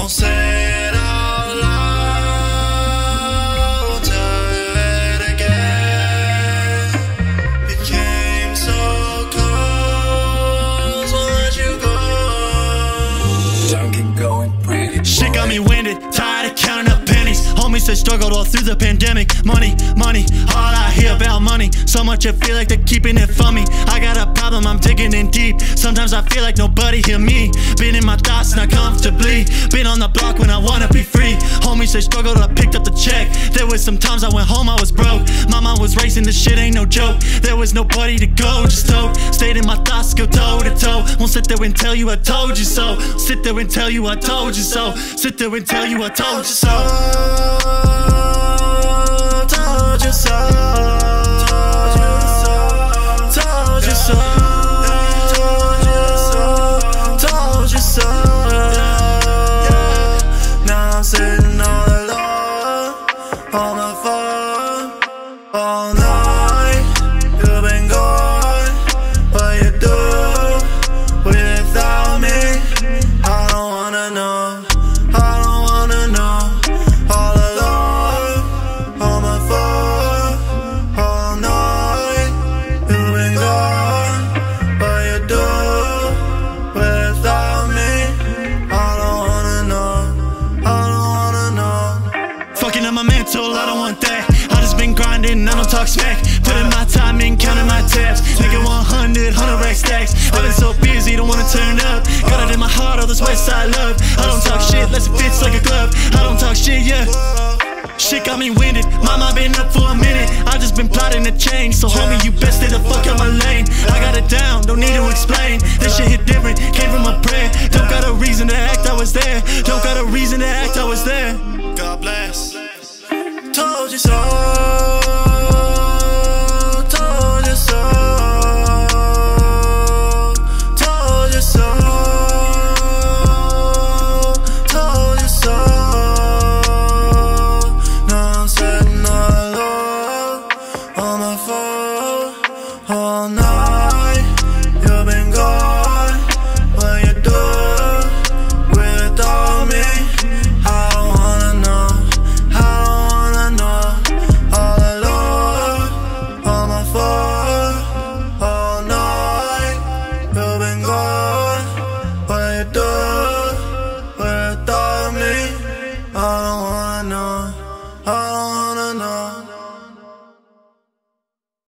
Won't say it out loud, tell you it again. Became so close, won't let you go. Don't get going, pretty boy. Shit got me winded, tired of counting up pennies. Homies said struggled all through the pandemic. Money, money, all I hear about money. So much I feel like they're keeping it from me. I got a problem, I'm digging in deep. Sometimes I feel like nobody hear me. Been in my thoughts, not comfortably. Been on the block when I wanna be free. Homies said struggled, I picked up the check. There was some times I went home, I was broke. My mind was racing, this shit ain't no joke. There was nobody to go, just hope. Stayed in my thoughts, go toe to toe. Won't sit there and tell you I told you so. Sit there and tell you I told you so. Sit there and tell you I told you so. Told you so. Told you so. Told you so. Now I'm sitting all alone on my phone all night. You've been gone, what you do without me, I don't wanna know. I don't wanna know. All alone on my phone all night. You've been gone, what you do without me, I don't wanna know. I don't wanna know. Fucking on my mental, I don't want that. I just been grinding, I don't talk smack. Putting my time in, counting my tabs. Making 100 rack stacks. I've been so busy, don't wanna turn up. Got it in my heart, all this west side love. I don't talk shit unless it fits like a glove. I don't talk shit, yeah. Shit got me winded, my mind been up for a minute. I just been plotting to change, so homie, you best stay the fuck out my lane. I got it down, don't need to explain. This shit hit different, came from a prayer. Don't got a reason to act, I was there. Don't got a reason to act, I was there. God bless. Told you so. Told you so. Told you so. Told you so. Now I'm sitting all alone on my phone all night. You've been gone, what you do without me, I don't wanna know. I don't wanna know. All alone on my phone all night. You've been gone, what you do without me, I don't wanna know. I don't wanna know.